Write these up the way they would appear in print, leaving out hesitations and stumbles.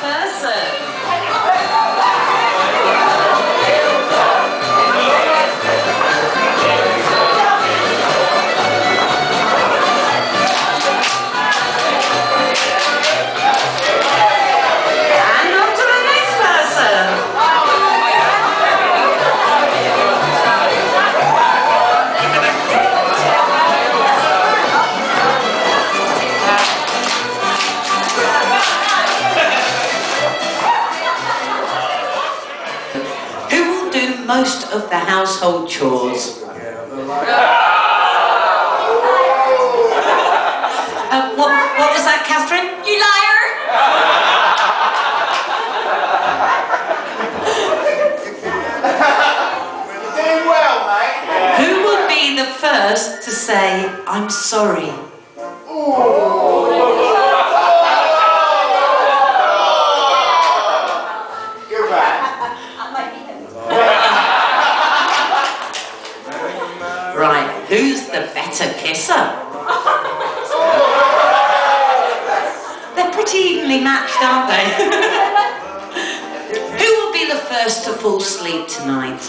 person. Most of the household chores. What was that, Catherine? You liar! You're doing well, mate. Who will be the first to say, I'm sorry? Right, who's the better kisser? They're pretty evenly matched, aren't they? Who will be the first to fall asleep tonight?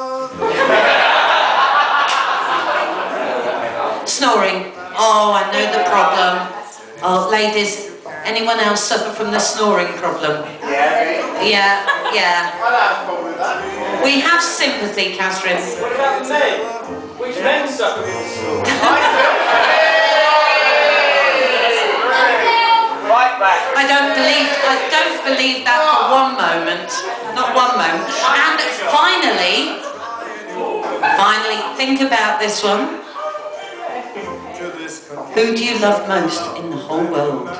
Snoring. Oh, I know the problem. Oh, ladies, anyone else suffer from the snoring problem? Yeah. I don't have a problem with that. We have sympathy, Catherine. What about men? Which men suffer from snoring? Right back. I don't believe that for one moment. Not one moment. And finally, think about this one. Who do you love most in the whole world?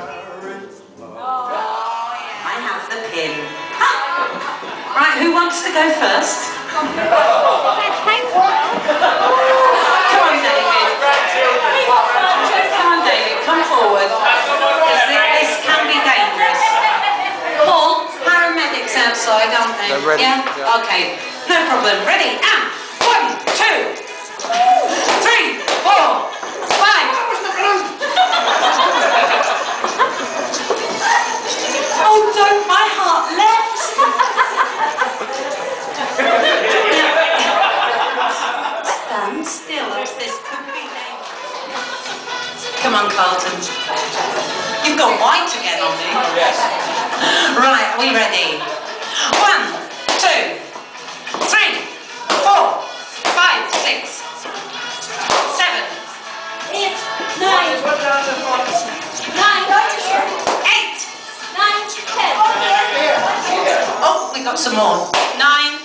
I have the pin. Right, who wants to go first? Come on, David. Come on, David, come forward. This can be dangerous. Paul, paramedics outside, aren't they? They're ready. Yeah? Okay, no problem. Ready? And 1, 2, 3, 4, 5. Oh, don't, my heart leapt. Stand still, as this could be dangerous. Come on, Carleton. You've gone white again on me. Yes. Right, are we ready? 1, 2, 3, 4, 5, 6, 7, 8, 9, 8, 9, 10. Oh, we got some more. 9,